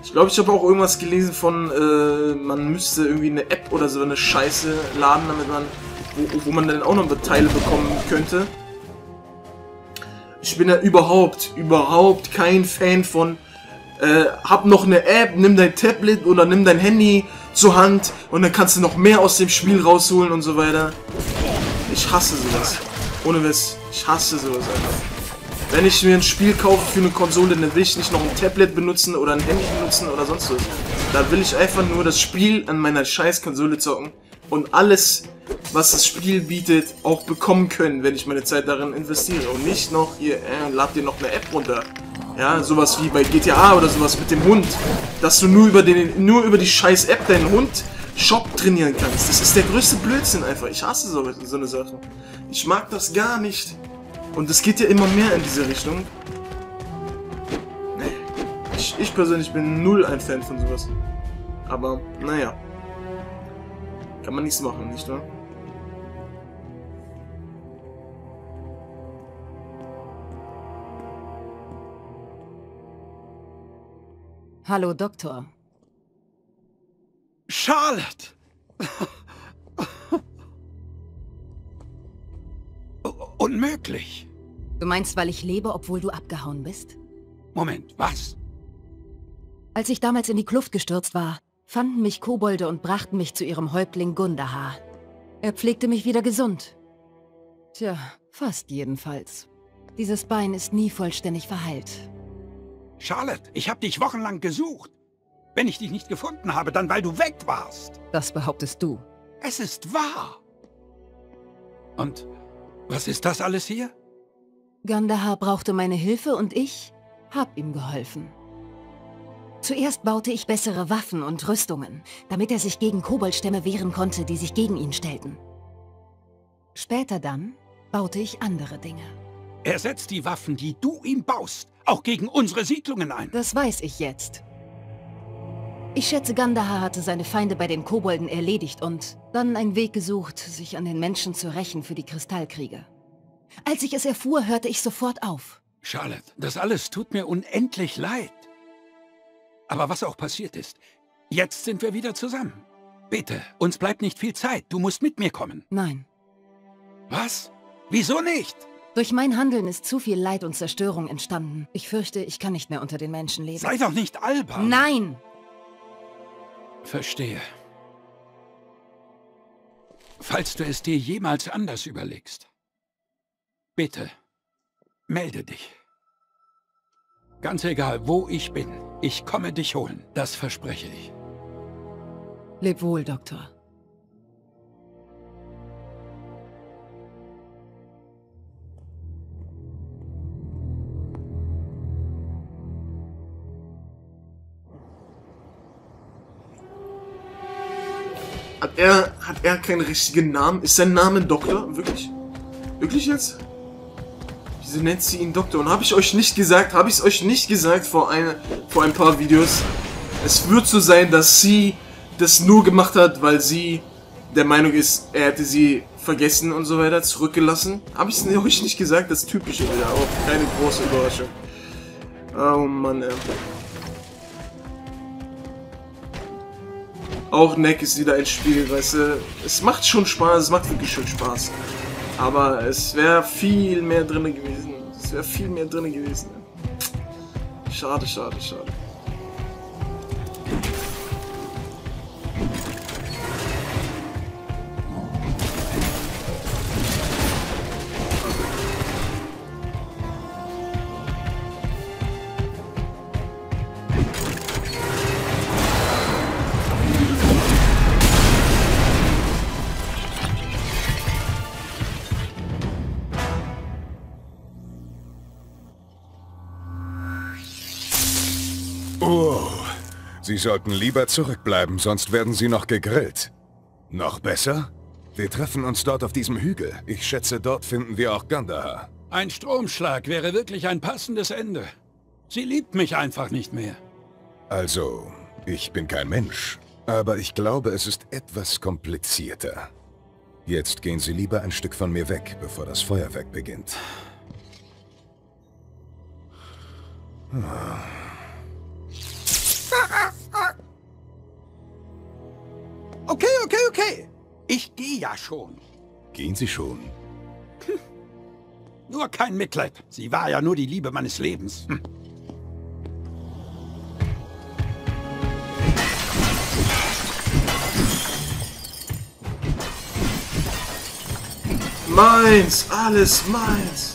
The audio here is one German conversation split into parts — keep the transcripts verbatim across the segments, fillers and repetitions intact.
Ich glaube, ich habe auch irgendwas gelesen von, äh, man müsste irgendwie eine App oder so eine Scheiße laden, damit man, wo, wo man dann auch noch Teile bekommen könnte. Ich bin ja überhaupt, überhaupt kein Fan von, äh, hab noch eine App, nimm dein Tablet oder nimm dein Handy zur Hand und dann kannst du noch mehr aus dem Spiel rausholen und so weiter. Ich hasse sowas. Ohne Witz, ich hasse sowas einfach. Wenn ich mir ein Spiel kaufe für eine Konsole, dann will ich nicht noch ein Tablet benutzen oder ein Handy benutzen oder sonst was. Da will ich einfach nur das Spiel an meiner scheiß Konsole zocken und alles, was das Spiel bietet, auch bekommen können, wenn ich meine Zeit darin investiere. Und nicht noch, hier, äh, lad dir noch eine App runter. Ja, sowas wie bei G T A oder sowas mit dem Hund. Dass du nur über, den, nur über die scheiß App deinen Hund Shop trainieren kannst. Das ist der größte Blödsinn einfach. Ich hasse so, so eine Sache. Ich mag das gar nicht. Und es geht ja immer mehr in diese Richtung. Nee. Ich, ich persönlich bin null ein Fan von sowas. Aber, naja. Kann man nichts machen, nicht wahr? Hallo, Doktor. Charlotte! Unmöglich. Du meinst, weil ich lebe, obwohl du abgehauen bist? Moment, was? Als ich damals in die Kluft gestürzt war, fanden mich Kobolde und brachten mich zu ihrem Häuptling Gundahar. Er pflegte mich wieder gesund. Tja, fast jedenfalls. Dieses Bein ist nie vollständig verheilt. Charlotte, ich habe dich wochenlang gesucht. Wenn ich dich nicht gefunden habe, dann weil du weg warst. Das behauptest du. Es ist wahr. Und was ist das alles hier? Gundahar brauchte meine Hilfe und ich hab ihm geholfen. Zuerst baute ich bessere Waffen und Rüstungen, damit er sich gegen Koboldstämme wehren konnte, die sich gegen ihn stellten. Später dann baute ich andere Dinge. Er setzt die Waffen, die du ihm baust, auch gegen unsere Siedlungen ein. Das weiß ich jetzt. Ich schätze, Gundahar hatte seine Feinde bei den Kobolden erledigt und dann einen Weg gesucht, sich an den Menschen zu rächen für die Kristallkriege. Als ich es erfuhr, hörte ich sofort auf. Charlotte, das alles tut mir unendlich leid. Aber was auch passiert ist, jetzt sind wir wieder zusammen. Bitte, uns bleibt nicht viel Zeit. Du musst mit mir kommen. Nein. Was? Wieso nicht? Durch mein Handeln ist zu viel Leid und Zerstörung entstanden. Ich fürchte, ich kann nicht mehr unter den Menschen leben. Sei doch nicht albern. Nein! Verstehe. Falls du es dir jemals anders überlegst, bitte, melde dich. Ganz egal, wo ich bin, ich komme dich holen. Das verspreche ich. Leb wohl, Doktor. Hat er, hat er keinen richtigen Namen? Ist sein Name Doktor? Wirklich? Wirklich jetzt? Wieso nennt sie ihn Doktor? Und habe ich euch nicht gesagt, habe ich es euch nicht gesagt vor, eine, vor ein paar Videos? Es wird so sein, dass sie das nur gemacht hat, weil sie der Meinung ist, er hätte sie vergessen und so weiter, zurückgelassen. Habe ich es euch nicht gesagt? Das Typische wieder, auch keine große Überraschung. Oh Mann, ey. Auch Neck ist wieder ein Spiel, weißt du, es macht schon Spaß, es macht wirklich schon Spaß. Aber es wäre viel mehr drin gewesen. Es wäre viel mehr drin gewesen. Schade, schade, schade. Oh, Sie sollten lieber zurückbleiben, sonst werden Sie noch gegrillt. Noch besser? Wir treffen uns dort auf diesem Hügel. Ich schätze, dort finden wir auch Gundahar. Ein Stromschlag wäre wirklich ein passendes Ende. Sie liebt mich einfach nicht mehr. Also, ich bin kein Mensch, aber ich glaube, es ist etwas komplizierter. Jetzt gehen Sie lieber ein Stück von mir weg, bevor das Feuerwerk beginnt. Ah. Okay, okay. Ich gehe ja schon. Gehen Sie schon. Hm. Nur kein Mitleid. Sie war ja nur die Liebe meines Lebens. Hm. Meins, alles meins.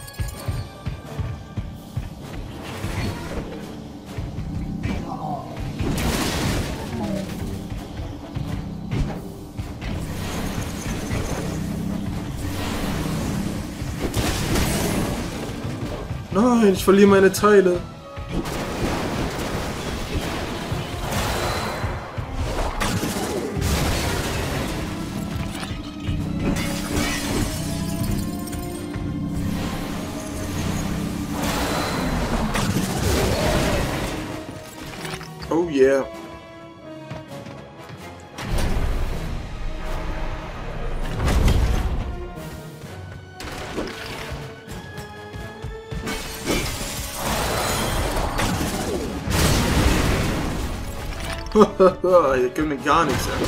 Nein, ich verliere meine Teile. Oh yeah. Hier können wir gar nichts sagen.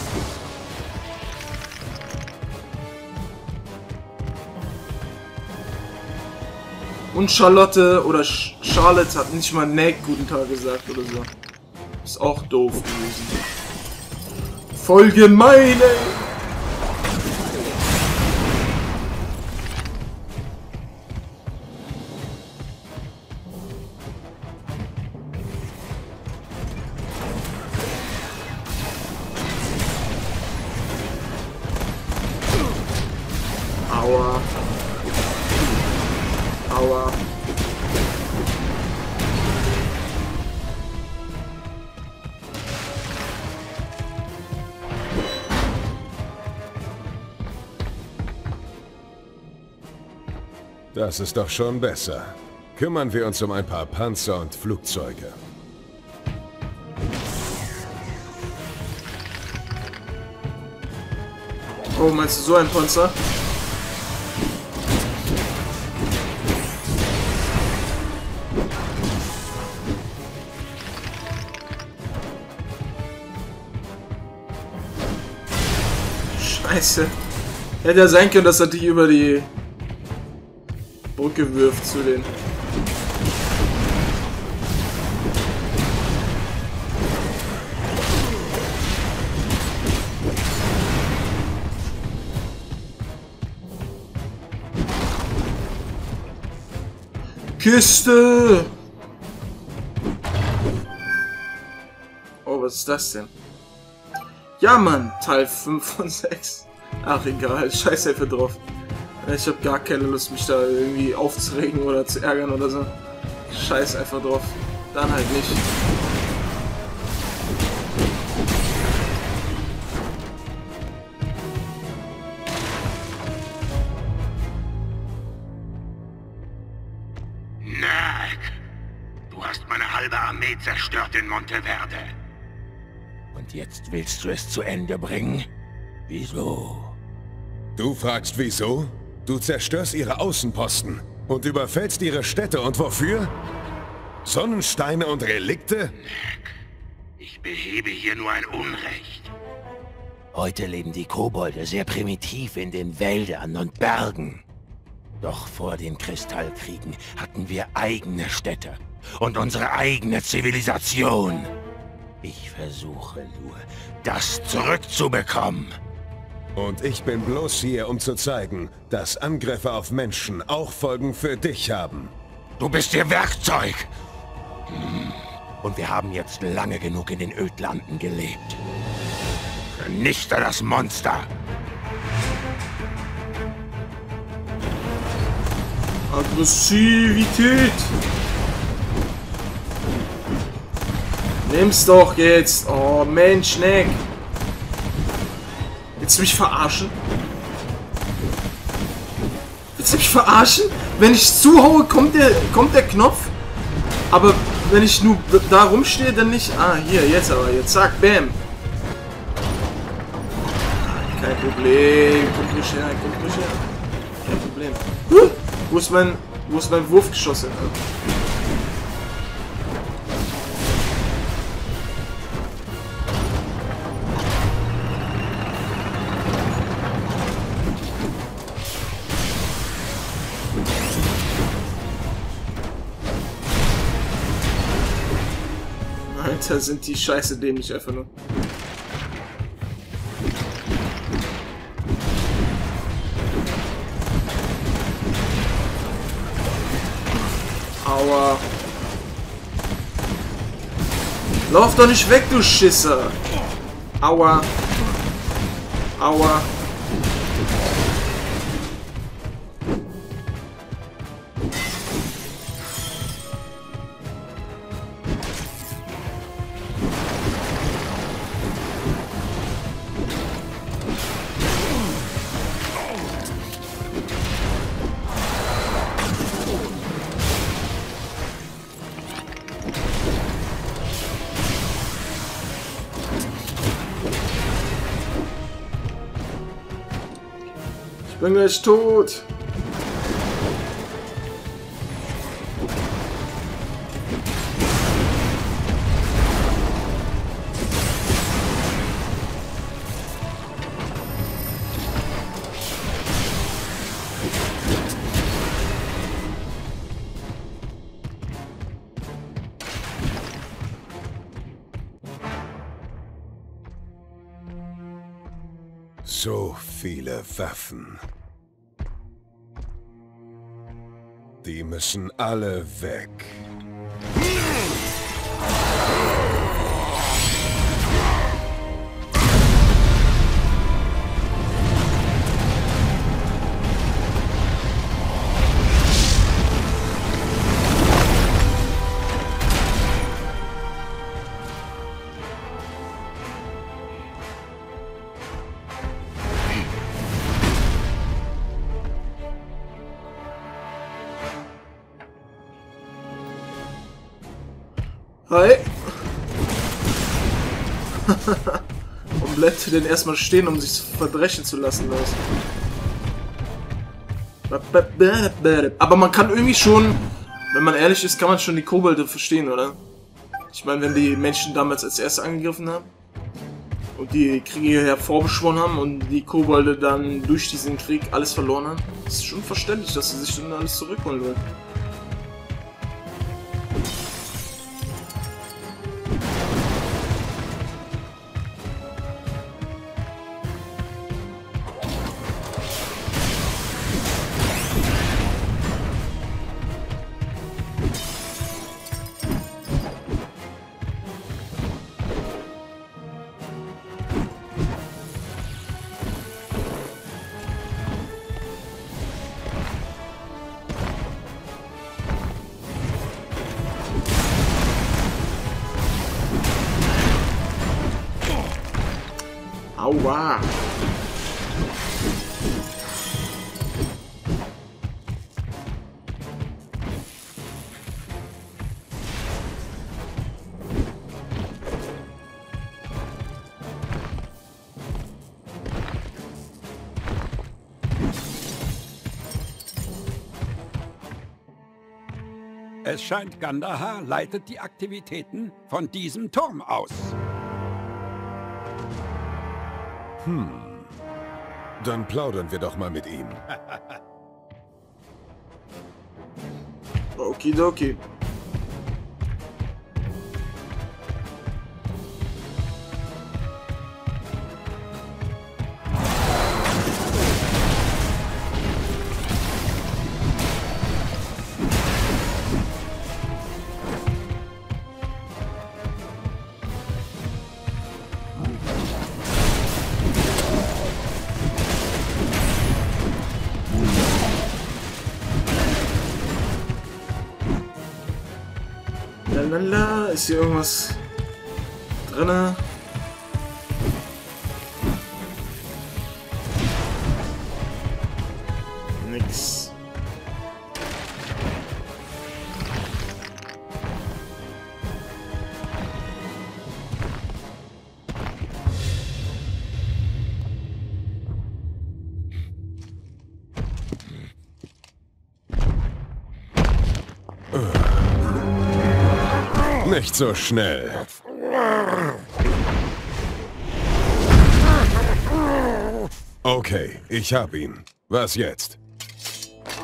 Und Charlotte oder Sch Charlotte hat nicht mal Nick guten Tag gesagt oder so. Ist auch doof gewesen. Voll gemein, ey. Aua. Aua. Das ist doch schon besser. Kümmern wir uns um ein paar Panzer und Flugzeuge. Oh, meinst du so ein Panzer? Scheiße. Hätte ja sein können, dass er die über die Brücke wirft zu den... Kiste! Oh, was ist das denn? Ja, Mann, Teil fünf von sechs. Ach, egal, scheiß einfach drauf. Ich habe gar keine Lust, mich da irgendwie aufzuregen oder zu ärgern oder so. Scheiß einfach drauf. Dann halt nicht. Nack, du hast meine halbe Armee zerstört in Monteverde. Und jetzt willst du es zu Ende bringen? Wieso? Du fragst wieso? Du zerstörst ihre Außenposten und überfällst ihre Städte. Und wofür? Sonnensteine und Relikte? Nack, ich behebe hier nur ein Unrecht. Heute leben die Kobolde sehr primitiv in den Wäldern und Bergen. Doch vor den Kristallkriegen hatten wir eigene Städte und unsere eigene Zivilisation. Ich versuche nur, das zurückzubekommen. Und ich bin bloß hier, um zu zeigen, dass Angriffe auf Menschen auch Folgen für dich haben. Du bist ihr Werkzeug! Und wir haben jetzt lange genug in den Ödlanden gelebt. Vernichte das Monster! Aggressivität! Nimm's doch jetzt! Oh Mensch, Nick! Willst du mich verarschen? Willst du mich verarschen? Wenn ich zuhaue, kommt der, kommt der Knopf. Aber wenn ich nur da rumstehe, dann nicht. Ah, hier, jetzt aber. Jetzt zack, bam. Kein Problem. Kommt nicht her, kommt nicht her. Kein Problem. Huh, wo ist mein, wo ist mein Wurfgeschoss hin? Alter, sind die scheiße dämlich einfach nur. Aua. Lauf doch nicht weg, du Schisser. Aua. Aua. Ich bin gleich tot. So viele Waffen. Die müssen alle weg. Hi. Und bleibt den erstmal stehen, um sich verdreschen zu lassen. Aber man kann irgendwie schon, wenn man ehrlich ist, kann man schon die Kobolde verstehen, oder? Ich meine, wenn die Menschen damals als erste angegriffen haben und die Kriege hervorbeschworen haben und die Kobolde dann durch diesen Krieg alles verloren haben, ist schon verständlich, dass sie sich dann alles zurückholen wollen. Aua! Es scheint, Gandahar leitet die Aktivitäten von diesem Turm aus. Hm. Dann plaudern wir doch mal mit ihm. Okidoki. Lalala, ist hier irgendwas drinne? Nix. Nicht so schnell. Okay, ich hab ihn. Was jetzt?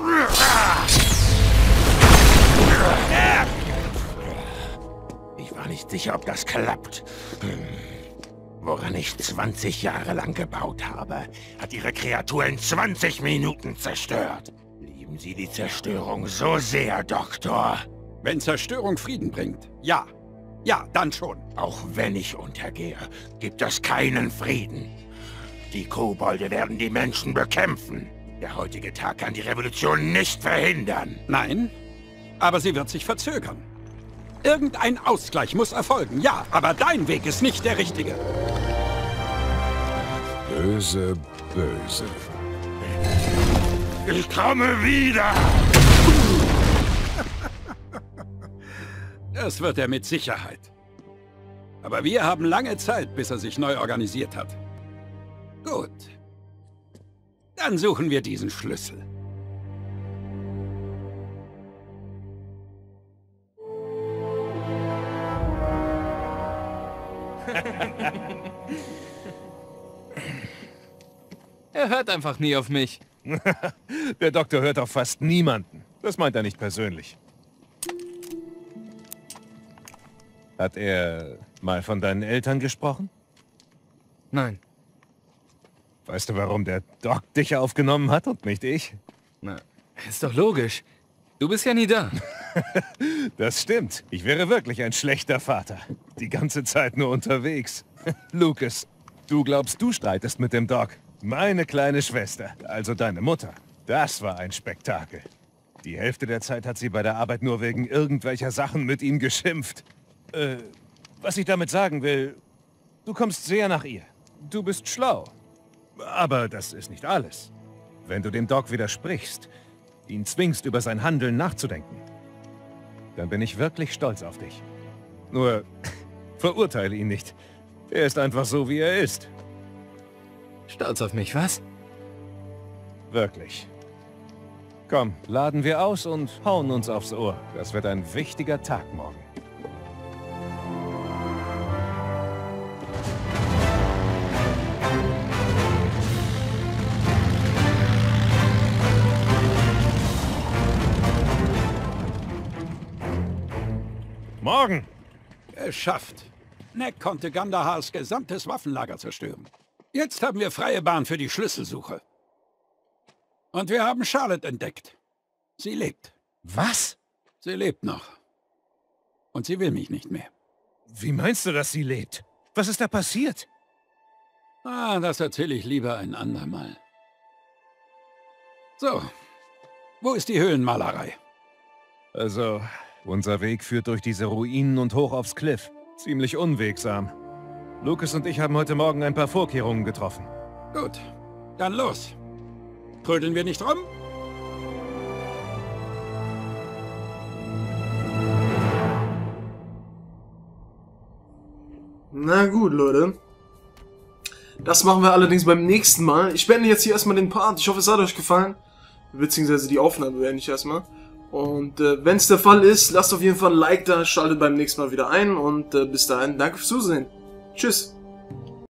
Ich war nicht sicher, ob das klappt. Hm. Woran ich zwanzig Jahre lang gebaut habe, hat Ihre Kreatur in zwanzig Minuten zerstört. Lieben Sie die Zerstörung so sehr, Doktor? Wenn Zerstörung Frieden bringt, ja. Ja, dann schon. Auch wenn ich untergehe, gibt es keinen Frieden. Die Kobolde werden die Menschen bekämpfen. Der heutige Tag kann die Revolution nicht verhindern. Nein, aber sie wird sich verzögern. Irgendein Ausgleich muss erfolgen, ja, aber dein Weg ist nicht der richtige. Böse, böse. Ich komme wieder! Das wird er mit Sicherheit. Aber wir haben lange Zeit, bis er sich neu organisiert hat. Gut. Dann suchen wir diesen Schlüssel. Er hört einfach nie auf mich. Der Doktor hört auf fast niemanden. Das meint er nicht persönlich. Hat er mal von deinen Eltern gesprochen? Nein. Weißt du, warum der Doc dich aufgenommen hat und nicht ich? Na, ist doch logisch. Du bist ja nie da. Das stimmt. Ich wäre wirklich ein schlechter Vater. Die ganze Zeit nur unterwegs. Lucas, du glaubst, du streitest mit dem Doc. Meine kleine Schwester, also deine Mutter. Das war ein Spektakel. Die Hälfte der Zeit hat sie bei der Arbeit nur wegen irgendwelcher Sachen mit ihm geschimpft. Äh, was ich damit sagen will, du kommst sehr nach ihr. Du bist schlau. Aber das ist nicht alles. Wenn du dem Doc widersprichst, ihn zwingst, über sein Handeln nachzudenken, dann bin ich wirklich stolz auf dich. Nur, verurteile ihn nicht. Er ist einfach so, wie er ist. Stolz auf mich, was? Wirklich. Komm, laden wir aus und hauen uns aufs Ohr. Das wird ein wichtiger Tag morgen. Morgen! Geschafft. Neck konnte Gandahars gesamtes Waffenlager zerstören. Jetzt haben wir freie Bahn für die Schlüsselsuche. Und wir haben Charlotte entdeckt. Sie lebt. Was? Sie lebt noch. Und sie will mich nicht mehr. Wie meinst du, dass sie lebt? Was ist da passiert? Ah, das erzähle ich lieber ein andermal. So, wo ist die Höhlenmalerei? Also, unser Weg führt durch diese Ruinen und hoch aufs Kliff. Ziemlich unwegsam. Lucas und ich haben heute Morgen ein paar Vorkehrungen getroffen. Gut, dann los. Trödeln wir nicht rum? Na gut, Leute. Das machen wir allerdings beim nächsten Mal. Ich beende jetzt hier erstmal den Part. Ich hoffe, es hat euch gefallen. Beziehungsweise die Aufnahme beende ich erstmal. Und äh, wenn es der Fall ist, lasst auf jeden Fall ein Like da, schaltet beim nächsten Mal wieder ein. Und äh, bis dahin, danke fürs Zusehen. Tschüss.